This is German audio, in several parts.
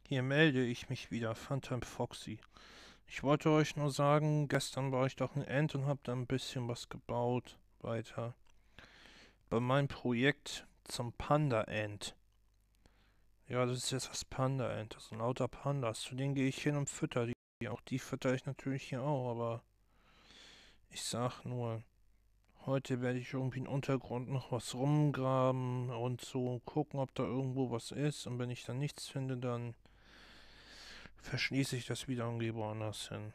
Hier melde ich mich wieder, Phantom Foxy. Ich wollte euch nur sagen, gestern war ich doch ein End und hab da ein bisschen was gebaut. Weiter. Bei meinem Projekt zum Panda-End. Ja, das ist jetzt das Panda-End. Das sind lauter Pandas. Zu denen gehe ich hin und fütter die. Auch die fütter ich natürlich hier auch, aber ich sag nur, heute werde ich irgendwie im Untergrund noch was rumgraben und so gucken, ob da irgendwo was ist. Und wenn ich dann nichts finde, dann verschließe ich das wieder und gehe woanders hin.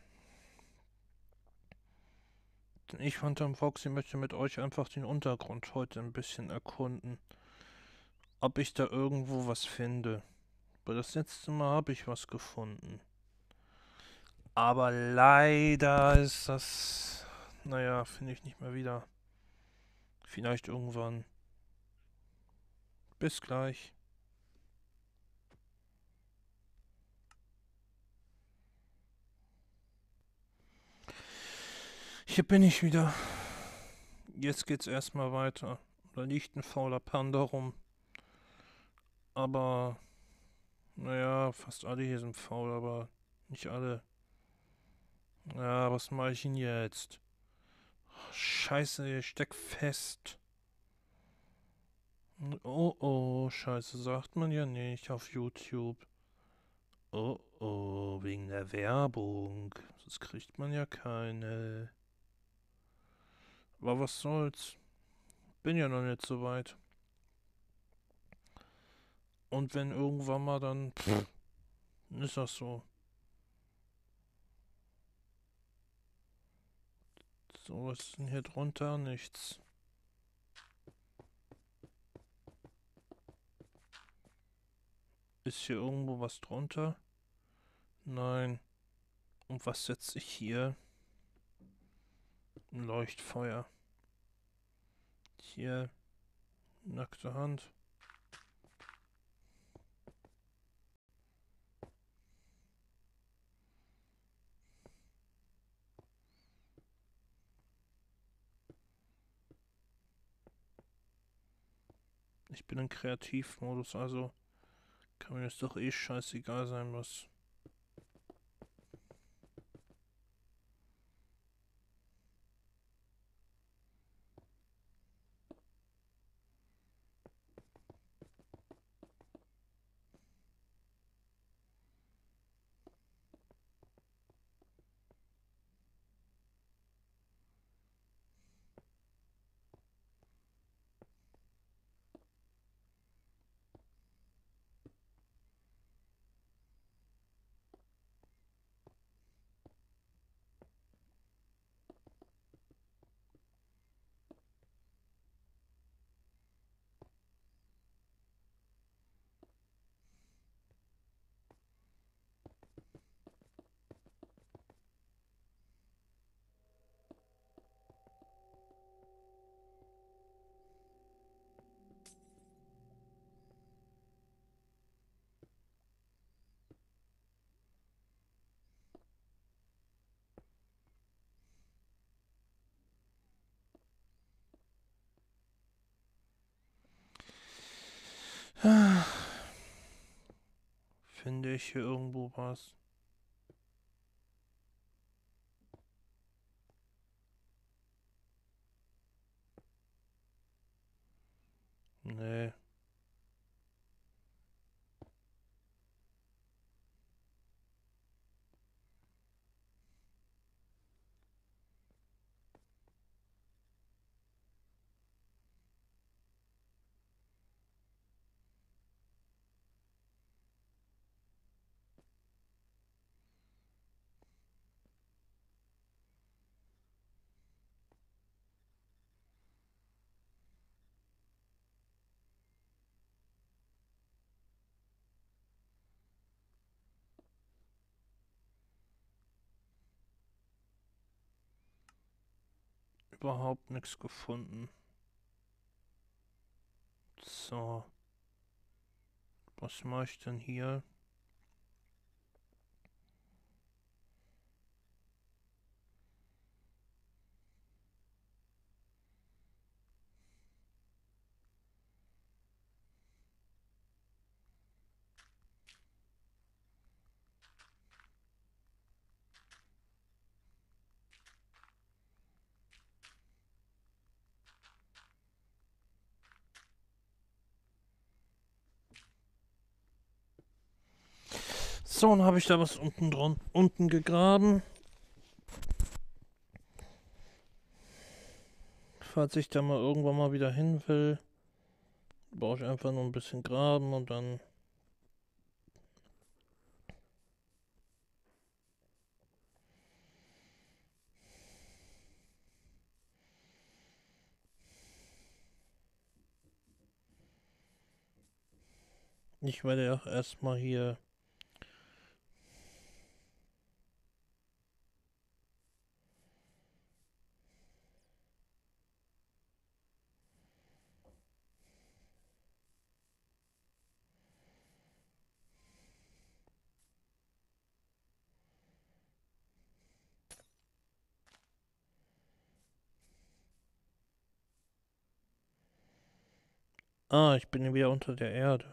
Ich, Phantom Foxy, möchte mit euch einfach den Untergrund heute ein bisschen erkunden. Ob ich da irgendwo was finde. Weil das letzte Mal habe ich was gefunden. Aber leider ist das. Naja, finde ich nicht mehr wieder. Vielleicht irgendwann. Bis gleich. Hier bin ich wieder. Jetzt geht's erstmal weiter. Da liegt ein fauler Panda rum. Aber, naja, fast alle hier sind faul, aber nicht alle. Ja, was mache ich denn jetzt? Scheiße, ich steck fest. Oh oh, Scheiße, sagt man ja nicht auf YouTube. Oh oh, wegen der Werbung. Sonst kriegt man ja keine. Aber was soll's? Bin ja noch nicht so weit. Und wenn irgendwann mal dann, dann ist das so. So, was ist denn hier drunter? Nichts. Ist hier irgendwo was drunter? Nein. Und was setze ich hier? Ein Leuchtfeuer. Hier, nackte Hand. Ich bin im Kreativmodus, also kann mir das doch eh scheißegal sein, was. Finde ich hier irgendwo was? Nee. Überhaupt nichts gefunden. So, was mache ich denn hier? So, und habe ich da was unten gegraben. Falls ich da mal irgendwann mal wieder hin will, brauche ich einfach nur ein bisschen graben und dann. Ich werde auch erstmal hier. Ah, ich bin wieder unter der Erde.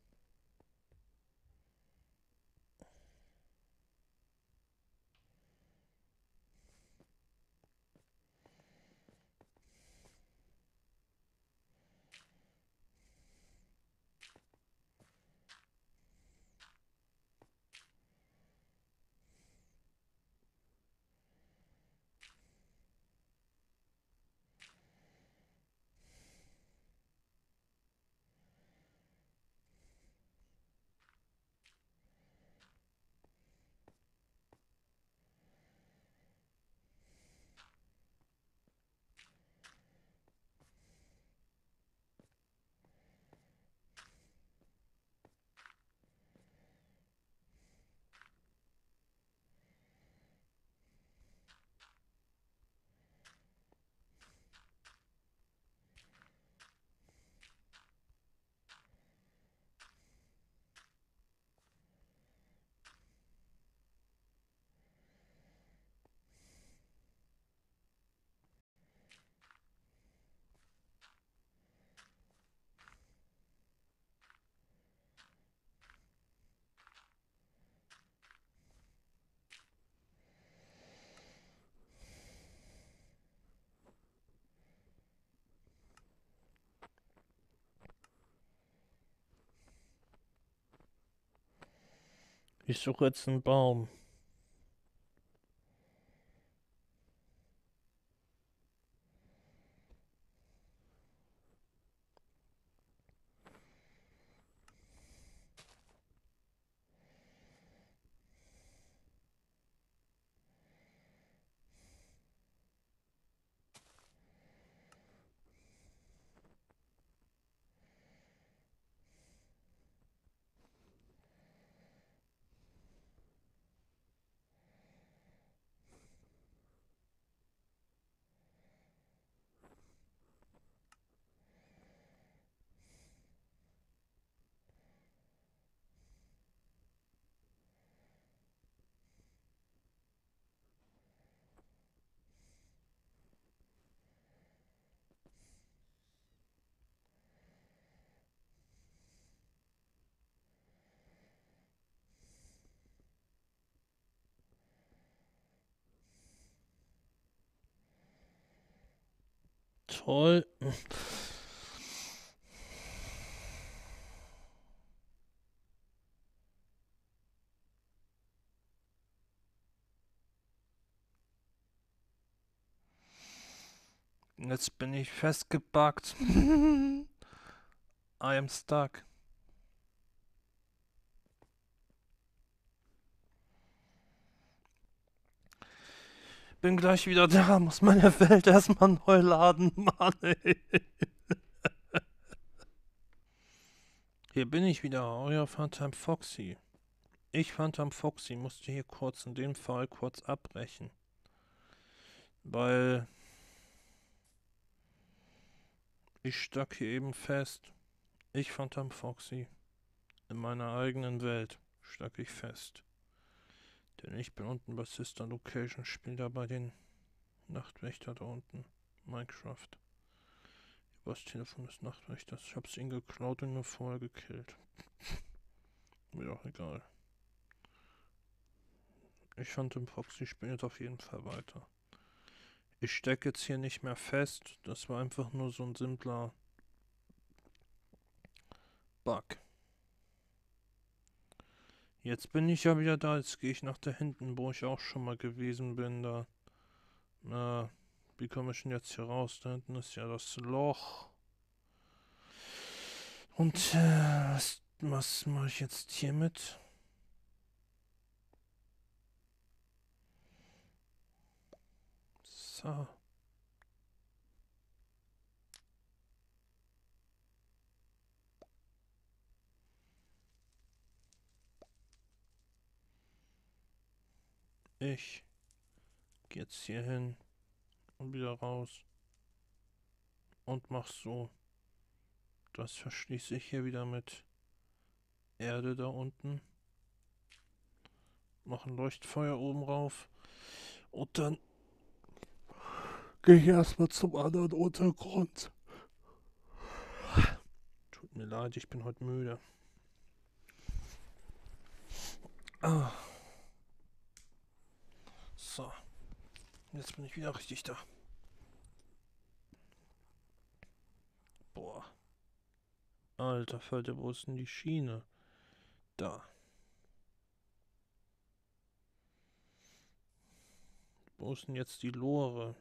Ich suche jetzt einen Baum. Toll. Jetzt bin ich festgebackt. I am stuck. Bin gleich wieder da, muss meine Welt erstmal neu laden, Mann, ey. Hier bin ich wieder, euer Phantom Foxy. Ich, Phantom Foxy, musste hier kurz in dem Fall kurz abbrechen. Weil ich stack hier eben fest. Ich, Phantom Foxy, in meiner eigenen Welt stack ich fest. Denn ich bin unten bei Sister Location, spiel da bei den Nachtwächter da unten. Minecraft. Übers Telefon des Nachtwächters. Ich hab's ihn geklaut und nur vorher gekillt. Mir auch egal. Ich fand den Proxy spielen jetzt auf jeden Fall weiter. Ich stecke jetzt hier nicht mehr fest. Das war einfach nur so ein simpler Bug. Jetzt bin ich ja wieder da. Jetzt gehe ich nach da hinten, wo ich auch schon mal gewesen bin. Da. Na, wie komme ich denn jetzt hier raus? Da hinten ist ja das Loch. Und was mache ich jetzt hiermit? So. Ich gehe jetzt hier hin und wieder raus und mach so. Das verschließe ich hier wieder mit Erde da unten. Mach ein Leuchtfeuer oben rauf. Und dann gehe ich erstmal zum anderen Untergrund. Tut mir leid, ich bin heute müde. Ah, so. Jetzt bin ich wieder richtig da. Boah. Alter Falter, wo ist denn die Schiene? Da. Wo ist denn jetzt die Lore?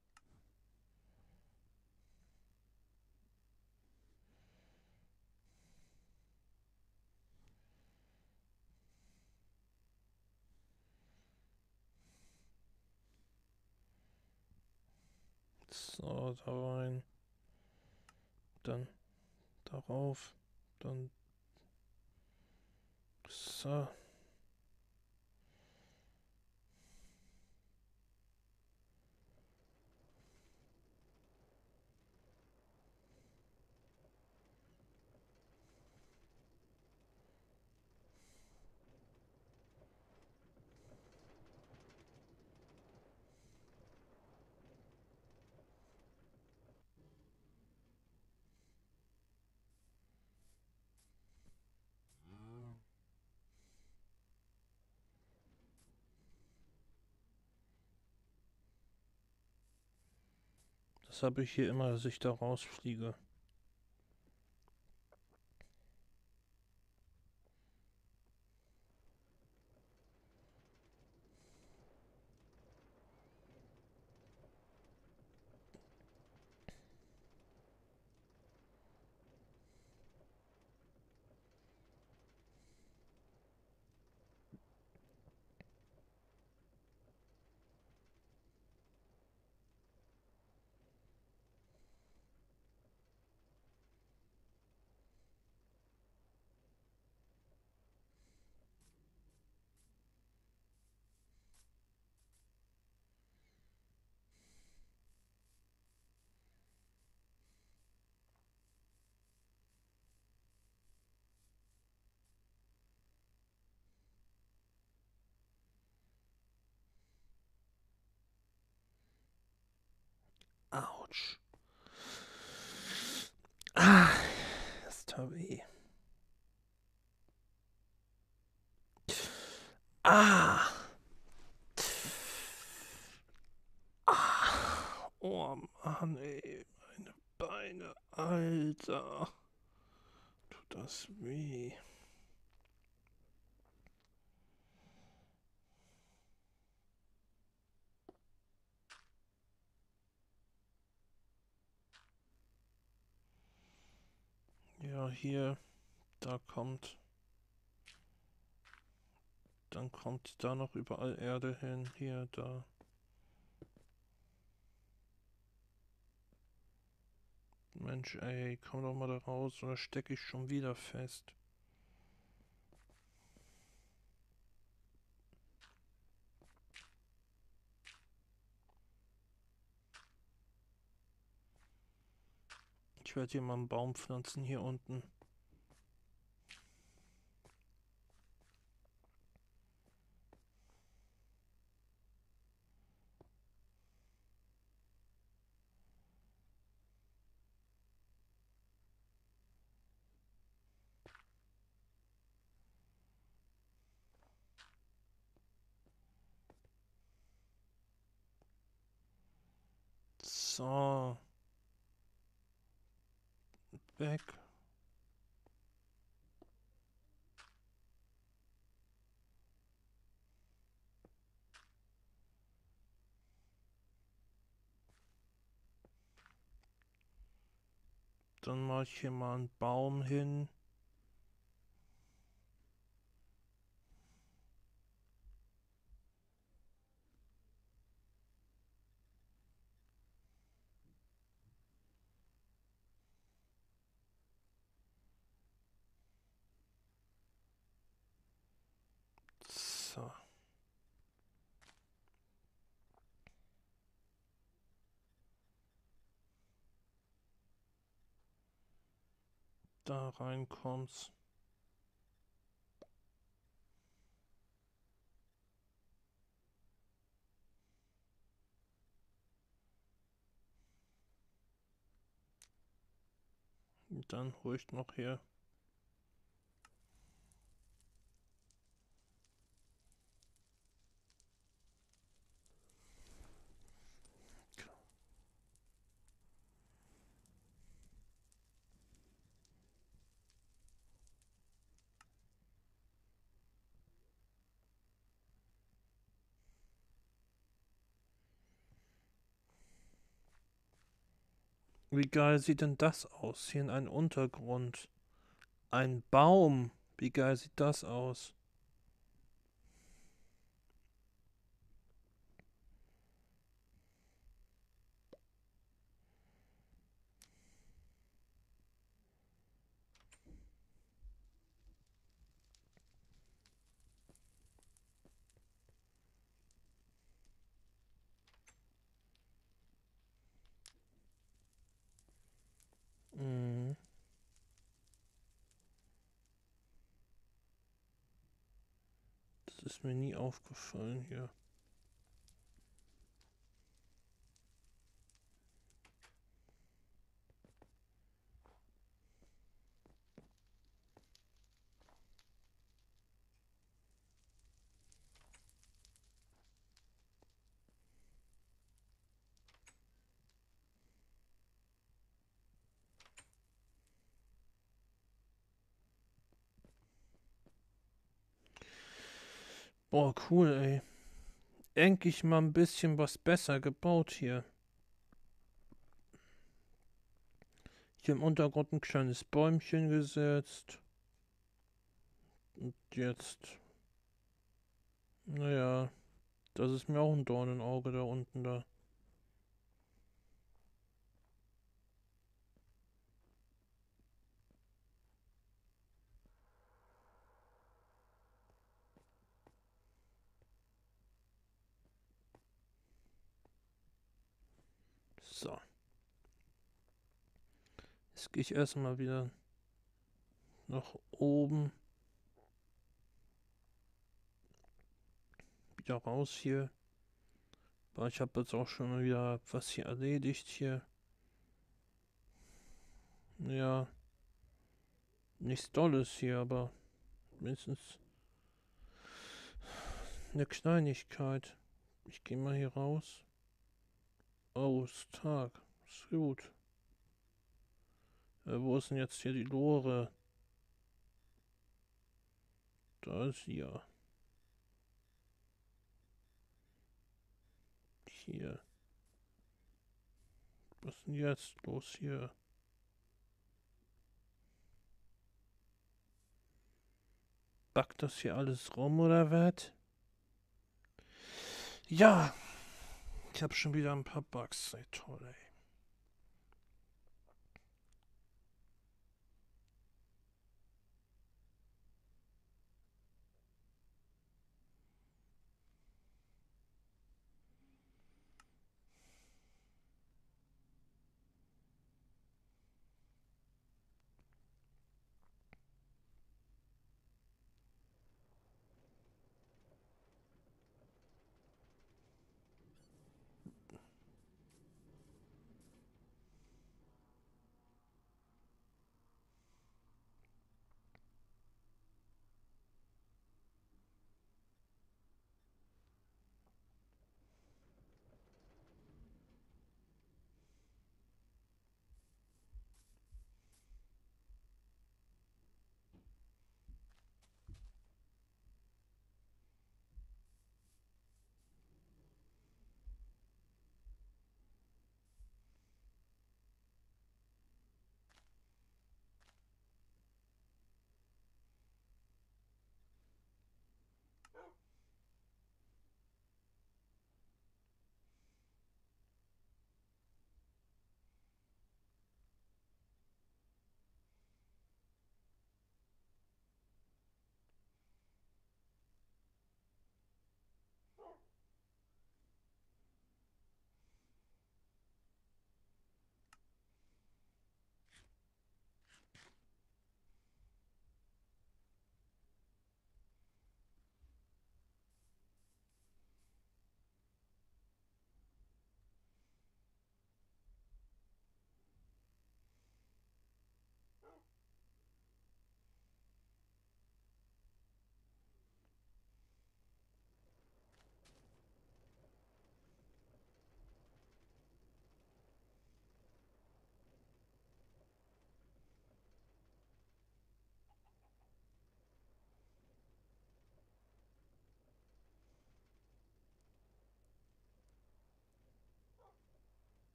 So, da rein. Dann darauf. Dann so. Das habe ich hier immer, dass ich da rausfliege. Autsch. Ah, das tut weh. Ah. Ah. Oh Mann, ey. Meine Beine. Alter. Tut das weh. Ja, hier. Da kommt. Dann kommt da noch überall Erde hin. Hier, da. Mensch, ey, komm doch mal da raus, oder stecke ich schon wieder fest. Ich werde hier mal einen Baum pflanzen hier unten. So, weg. Dann mache ich hier mal einen Baum hin. So. Da reinkommst. Und dann hole ich noch hier. Wie geil sieht denn das aus? Hier in einem Untergrund. Ein Baum. Wie geil sieht das aus? Mhm. Das ist mir nie aufgefallen hier. Boah, cool, ey. Endlich mal ein bisschen was besser gebaut hier. Hier im Untergrund ein kleines Bäumchen gesetzt. Und jetzt, naja, das ist mir auch ein Dorn im Auge da unten da. So. Jetzt gehe ich erstmal wieder nach oben. Wieder raus hier. Weil ich habe jetzt auch schon mal wieder was hier erledigt hier. Ja, nichts Dolles hier, aber mindestens eine Kleinigkeit. Ich gehe mal hier raus. Oh, es ist Tag. Ist gut. Wo ist denn jetzt hier die Lore? Da ist sie ja. Hier. Was ist denn jetzt los hier? Backt das hier alles rum oder was? Ja, ich habe schon wieder ein paar Bugs. Ey, toll, ey.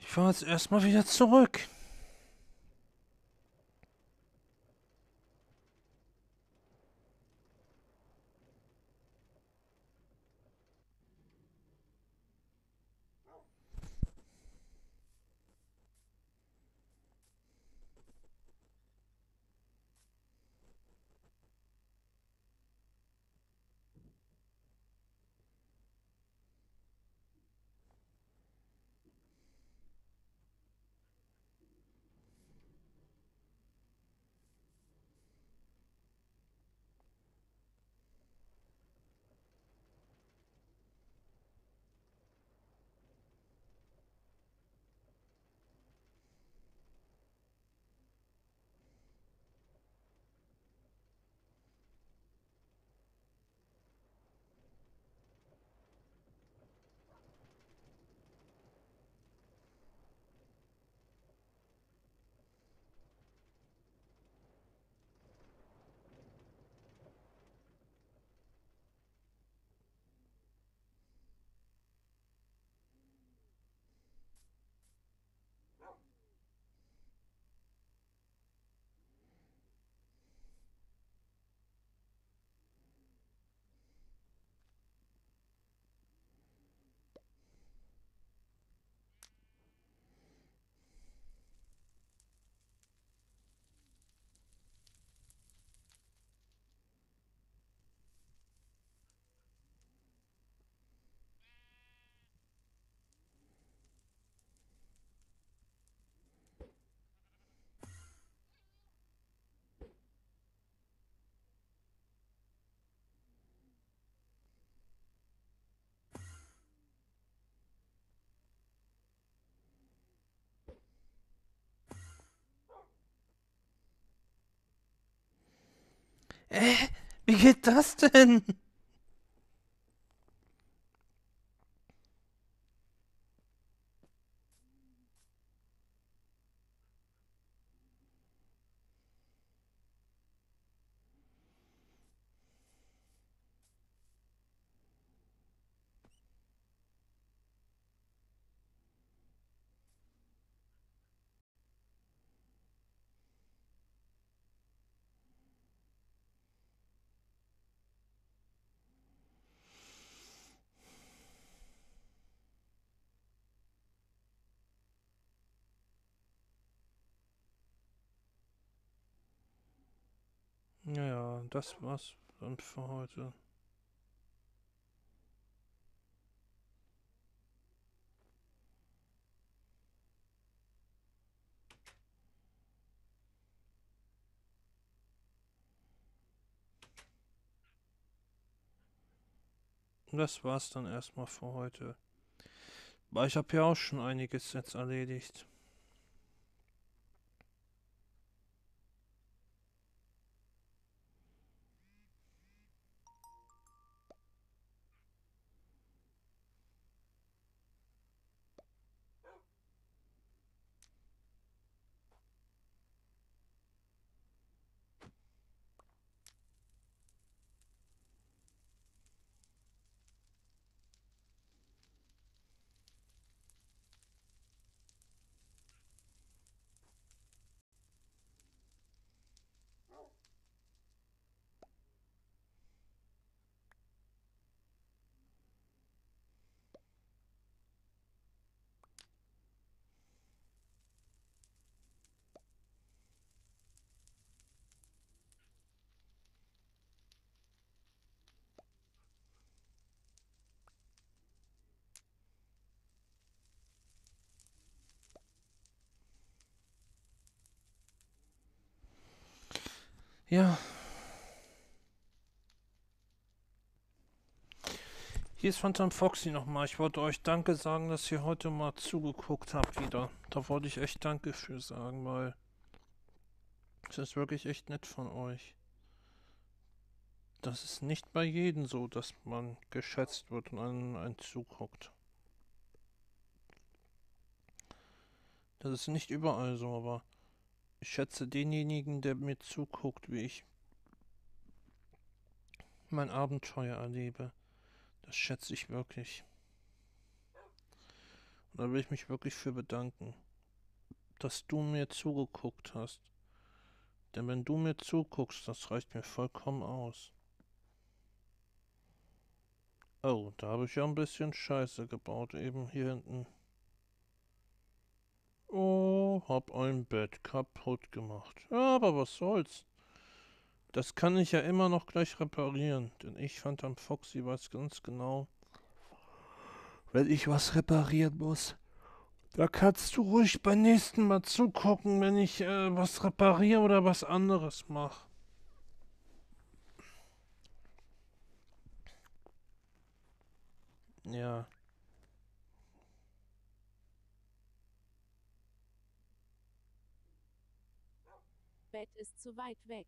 Ich fahre jetzt erstmal wieder zurück. Wie geht das denn? Ja, das war's dann für heute. Das war's dann erstmal für heute. Weil ich habe ja auch schon einiges jetzt erledigt. Ja, hier ist Phantom Foxy nochmal. Ich wollte euch Danke sagen, dass ihr heute mal zugeguckt habt wieder. Da wollte ich echt Danke für sagen, weil es ist wirklich echt nett von euch. Das ist nicht bei jedem so, dass man geschätzt wird und einen zuguckt. Das ist nicht überall so, aber ich schätze denjenigen, der mir zuguckt, wie ich mein Abenteuer erlebe. Das schätze ich wirklich. Da will ich mich wirklich für bedanken, dass du mir zugeguckt hast. Denn wenn du mir zuguckst, das reicht mir vollkommen aus. Oh, da habe ich ja ein bisschen Scheiße gebaut, eben hier hinten. Oh, hab ein Bett kaputt gemacht. Ja, aber was soll's. Das kann ich ja immer noch gleich reparieren, denn ich Phantom Foxy weiß ganz genau, wenn ich was reparieren muss. Da kannst du ruhig beim nächsten Mal zugucken, wenn ich was repariere oder was anderes mache. Ja, Bett ist zu weit weg.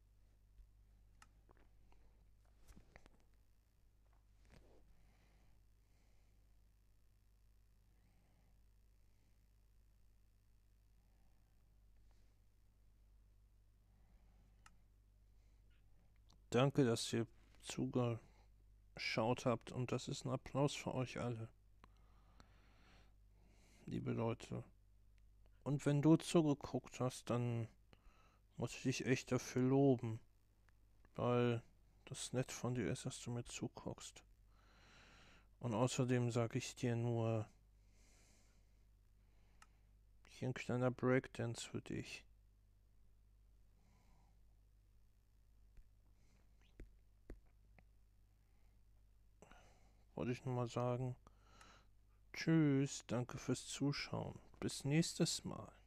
danke, dass ihr zugeschaut habt und das ist ein Applaus für euch alle, liebe Leute. Und wenn du zugeguckt hast, dann muss ich dich echt dafür loben, weil das nett von dir ist, dass du mir zuguckst. Und außerdem sage ich dir nur, hier ein kleiner Breakdance für dich. Wollte ich nur mal sagen. Tschüss, danke fürs Zuschauen. Bis nächstes Mal.